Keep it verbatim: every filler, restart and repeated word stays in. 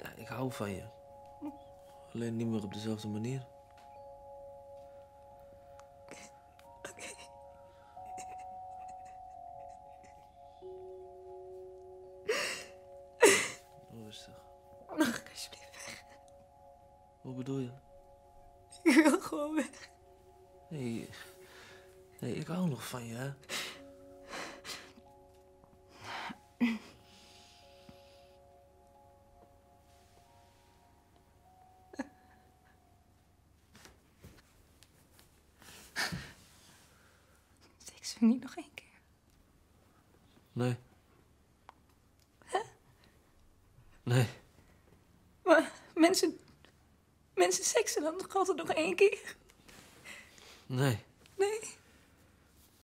Ja, ik hou van je. Alleen niet meer op dezelfde manier. Oké. Rustig. Mag ik alsjeblieft weg? Hoe bedoel je? Ik wil gewoon weg. Nee, nee, ik hou nog van je, hè? Seks we niet nog één keer? Nee. Hè? Nee. Maar mensen... Mensen seksen dan toch altijd nog één keer? Nee. Nee?